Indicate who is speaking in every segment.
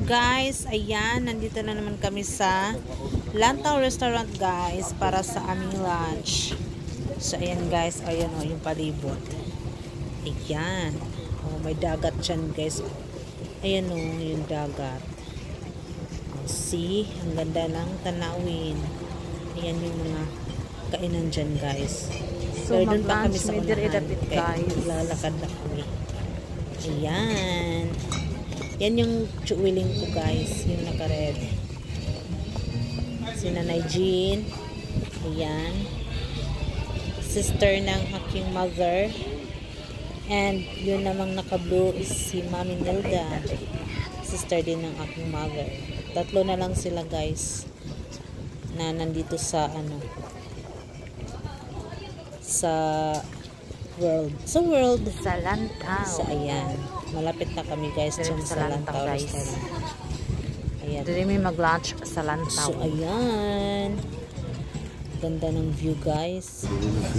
Speaker 1: guys, ayan, nandito na naman kami sa Lantaw Restaurant guys para sa aming lunch. So ayan guys, ayan o yung palibot. Ayan. Oh, may dagat dyan guys. Ayan o yung dagat. Oh, see, ang ganda lang tanawin. Ayan yung mga kainan dyan guys.
Speaker 2: So
Speaker 1: doon pa kami
Speaker 2: mag-lunch
Speaker 1: sa
Speaker 2: may
Speaker 1: unahan.
Speaker 2: dire-dapit guys.
Speaker 1: Lalakad na kami. Ayan. Yan yung chuwiling ko guys. Yung naka-red. Si Nanay Jean. Ayan. Sister ng aking mother. And yun namang naka-blue is si Mami Nilda. Sister din ng aking mother. Tatlo na lang sila guys. Na nandito sa ano. Sa world. Sa world.
Speaker 2: Sa Lantaw.
Speaker 1: So ayan. Malapit na kami guys dyan sa Lantaw
Speaker 2: guys.
Speaker 1: Ayan.
Speaker 2: Dito may mag-lunch sa Lantaw.
Speaker 1: So ayan. Ganda ng view guys.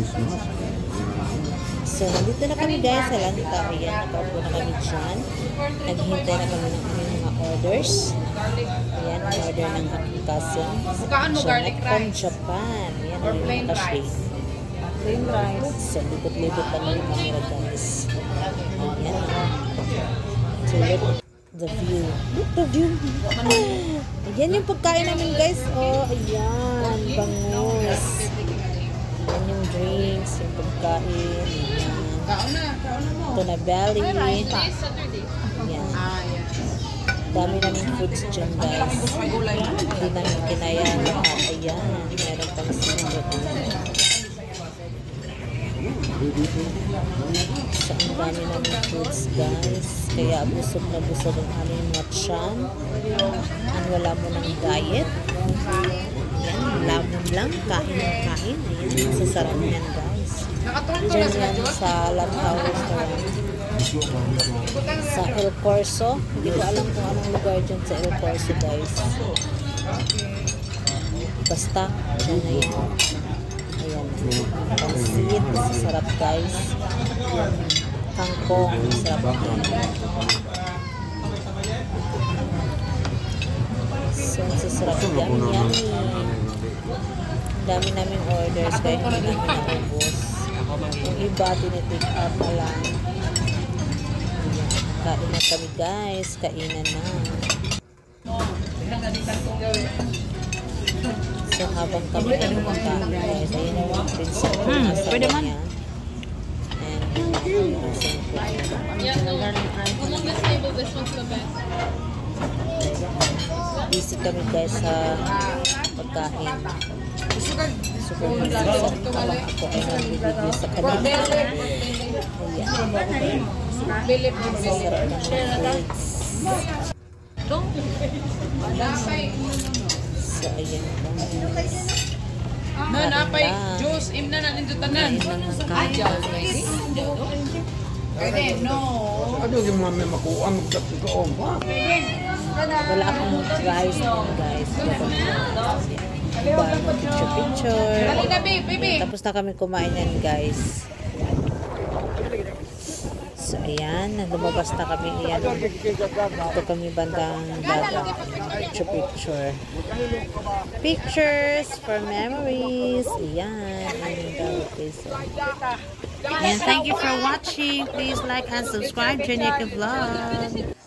Speaker 1: So nandito na kami guys sa Lantaw. Ayan. Nakaupo na kami dyan. Naghihintay na kami ng mga orders. Ayan. Order ng aking cousin. Siya from Japan. Ayan. Ang nakashade.
Speaker 2: Plain rice.
Speaker 1: So libot-libot kami ng camera guys. Ayan. So look the view. Look the view. Ayan yung pagkain namin guys. Oh, ayan. Bangus. Ayan yung drinks. Yung pagkain. Ayan. Ito na belly. Ayan. Dami namin foods dyan guys. Hindi namin kinaya lahat. Ayan. Meron pang singot. So, ang dami namin foods guys. Kaya busog na busog ang aming matchan. Ang wala mo ng diet. Ayan, lamon lang. Kain ng kain. Ayan, sasarap yan guys. Diyan yan sa Lantaw Restaurant. Sa El Corso. Hindi ko alam kung anong lugar dyan sa El Corso guys. Basta, dyan na yan. Ayan, pansit, masasarap guys. Kangkong, masarap din. So, masasarap. Yummy, yummy. Ang dami namin orders, kaya hindi namin naubos. Yung iba, tinitake out na lang. Ayan, kain na kami guys. Kainan na. So, habang kami ay kumakain guys, ayun yung prinsip ko na sa kanya. And, busy kami guys sa pagkain. So, kung minsan habang ako ay nag-video sa kanila. Ayan. Masasarap ng foods. So, ayan po.
Speaker 3: Napay juice imna na ninyo tanan. Pwede, no.
Speaker 4: Ano yung mga may makuha magkatutoon pa?
Speaker 1: Wala akong rice din guys. Iba, picture-picture. Tapos na kami kumain yan guys. So, ayan. Lumabas na kami. Ayan. Dito kami bandang dagat. Picture. Pictures for memories. Ayan. Ayan. Thank you for watching. Please like and subscribe to Nika Vlog.